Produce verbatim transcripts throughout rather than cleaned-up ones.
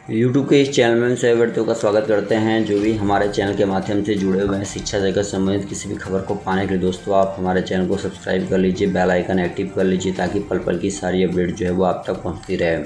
YouTube के इस channel में सभी व्यक्तियों का स्वागत करते हैं जो भी हमारे चैनल के माध्यम से जुड़े हुए हैं शिक्षा जगत संबंधित किसी भी खबर को पाने के लिए। दोस्तों, आप हमारे चैनल को सब्सक्राइब कर लीजिए, बेल आइकन एक्टिव कर लीजिए ताकि पल पल की सारी अपडेट जो है वो आप तक पहुंचती रहे।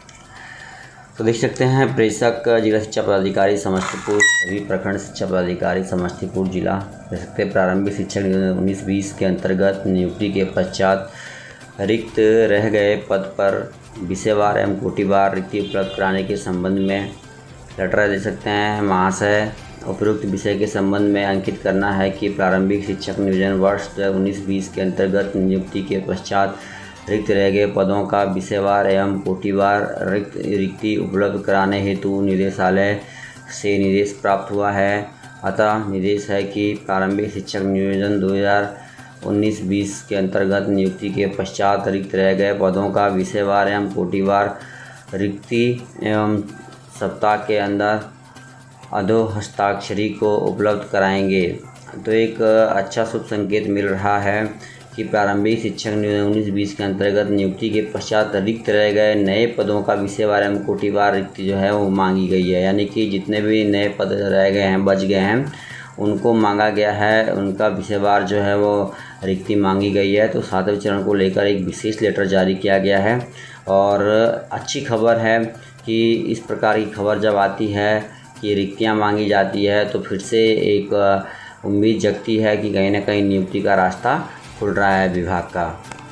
तो देख सकते हैं, प्रेषक जिला शिक्षा पदाधिकारी समस्तीपुर, सभी प्रखंड शिक्षा पदाधिकारी समस्तीपुर जिला देख सकते हैं प्रारंभिक शिक्षक उन्नीस बीस के अंतर्गत नियुक्ति के पश्चात रिक्त रह गए पद पर विषयवार एवं कोटिवार रिक्ति उपलब्ध कराने के संबंध में लेटर दे सकते हैं। महाशय, उपरोक्त विषय के संबंध में अंकित करना है कि प्रारंभिक शिक्षक नियोजन वर्ष उन्नीस बीस के अंतर्गत नियुक्ति के पश्चात रिक्त रह गए पदों का विषयवार एवं कोटिवार रिक्त रिक्ति उपलब्ध कराने हेतु निदेशालय से निर्देश प्राप्त हुआ है। अतः निर्देश है कि प्रारंभिक शिक्षक नियोजन दो हज़ार उन्नीस बीस के अंतर्गत नियुक्ति के पश्चात रिक्त रह गए पदों का विषयवार एवं कोटिवार रिक्ति एवं सप्ताह के अंदर अधो हस्ताक्षरी को उपलब्ध कराएंगे। तो एक अच्छा शुभ संकेत मिल रहा है कि प्रारंभिक शिक्षक नियोजन उन्नीस बीस के अंतर्गत नियुक्ति के पश्चात रिक्त रह गए नए पदों का विषयवार एवं कोटिवार रिक्ति जो है वो मांगी गई है। यानी कि जितने भी नए पद रह गए हैं, बच गए हैं, उनको मांगा गया है, उनका विषयवार जो है वो रिक्ति मांगी गई है। तो सातवें चरण को लेकर एक विशेष लेटर जारी किया गया है और अच्छी खबर है कि इस प्रकार की खबर जब आती है कि रिक्तियां मांगी जाती है तो फिर से एक उम्मीद जगती है कि कहीं ना कहीं नियुक्ति का रास्ता खुल रहा है विभाग का।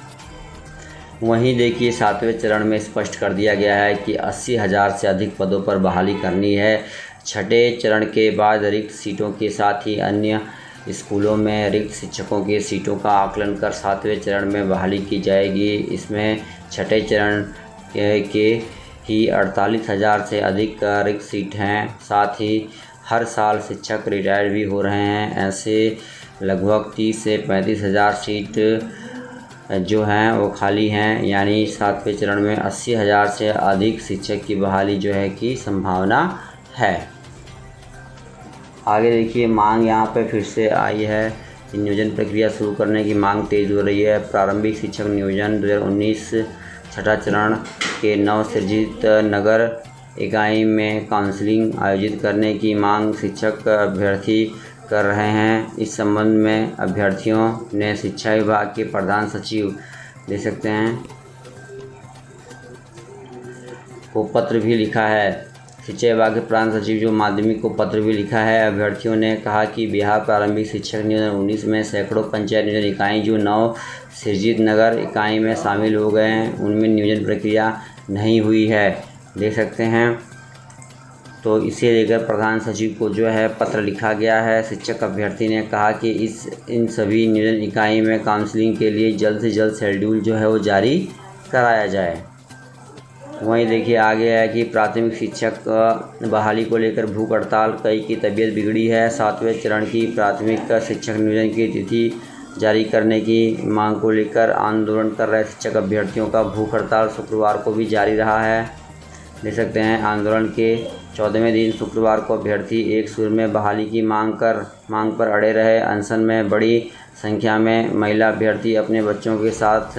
वहीं देखिए, सातवें चरण में स्पष्ट कर दिया गया है कि अस्सी हज़ार से अधिक पदों पर बहाली करनी है। छठे चरण के बाद रिक्त सीटों के साथ ही अन्य स्कूलों में रिक्त शिक्षकों के सीटों का आकलन कर सातवें चरण में बहाली की जाएगी। इसमें छठे चरण के, के ही अड़तालीस हज़ार से अधिक रिक्त सीट हैं। साथ ही हर साल शिक्षक रिटायर भी हो रहे हैं। ऐसे लगभग तीस से पैंतीस हज़ार सीट जो हैं वो खाली हैं। यानी सातवें चरण में अस्सी हज़ार से अधिक शिक्षक की बहाली जो है की संभावना है। आगे देखिए, मांग यहाँ पे फिर से आई है। नियोजन प्रक्रिया शुरू करने की मांग तेज हो रही है। प्रारंभिक शिक्षक नियोजन दो हज़ार उन्नीस छठा चरण के नव सृजित नगर इकाई में काउंसलिंग आयोजित करने की मांग शिक्षक अभ्यर्थी कर रहे हैं। इस संबंध में अभ्यर्थियों ने शिक्षा विभाग के प्रधान सचिव दे सकते हैं को पत्र भी लिखा है। शिक्षा विभाग के प्रधान सचिव जो माध्यमिक को पत्र भी लिखा है। अभ्यर्थियों ने कहा कि बिहार प्रारंभिक शिक्षक नियोजन उन्नीस में सैकड़ों पंचायत नियोजन इकाई जो नव सृजित नगर इकाई में शामिल हो गए हैं, उनमें नियोजन प्रक्रिया नहीं हुई है। देख सकते हैं, तो इसे लेकर प्रधान सचिव को जो है पत्र लिखा गया है। शिक्षक अभ्यर्थी ने कहा कि इस इन सभी नियोजन इकाई में काउंसलिंग के लिए जल्द से जल्द शेड्यूल जो है वो जारी कराया जाए। वहीं देखिए, आगे है कि प्राथमिक शिक्षक बहाली को लेकर भूख हड़ताल, कई की तबीयत बिगड़ी है। सातवें चरण की प्राथमिक शिक्षक नियोजन की तिथि जारी करने की मांग को लेकर आंदोलन कर रहे शिक्षक अभ्यर्थियों का भूख हड़ताल शुक्रवार को भी जारी रहा है। देख सकते हैं, आंदोलन के चौदहवें दिन शुक्रवार को अभ्यर्थी एक सुर में बहाली की मांग कर मांग पर अड़े रहे। अनशन में बड़ी संख्या में महिला अभ्यर्थी अपने बच्चों के साथ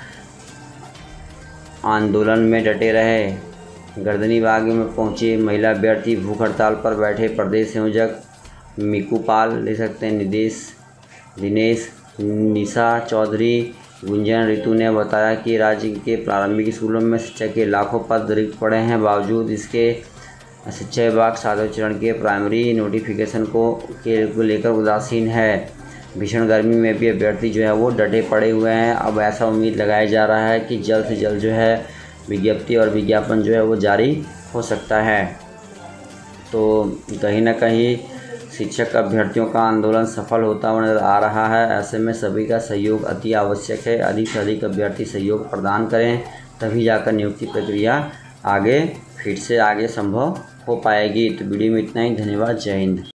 आंदोलन में डटे रहे। गर्दनीबाग में पहुंचे महिला अभ्यर्थी भूख हड़ताल पर बैठे प्रदेश संयोजक मीकू पाल, ले सकते हैं निदेश दिनेश, निशा चौधरी, गुंजन ऋतु ने बताया कि राज्य के प्रारंभिक स्कूलों में शिक्षक के लाखों पद रिक्त पड़े हैं। बावजूद इसके शिक्षा विभाग सातवें चरण के प्राइमरी नोटिफिकेशन को के लेकर उदासीन है। भीषण गर्मी में भी अभ्यर्थी जो है वो डटे पड़े हुए हैं। अब ऐसा उम्मीद लगाया जा रहा है कि जल्द से जल्द जो है विज्ञप्ति और विज्ञापन जो है वो जारी हो सकता है। तो कहीं ना कहीं शिक्षक अभ्यर्थियों का आंदोलन सफल होता हुआ नजर आ रहा है। ऐसे में सभी का सहयोग अति आवश्यक है। अधिक से अधिक अभ्यर्थी सहयोग प्रदान करें, तभी जाकर नियुक्ति प्रक्रिया आगे फिर से आगे संभव हो पाएगी। तो वीडियो में इतना ही। धन्यवाद। जय हिंद।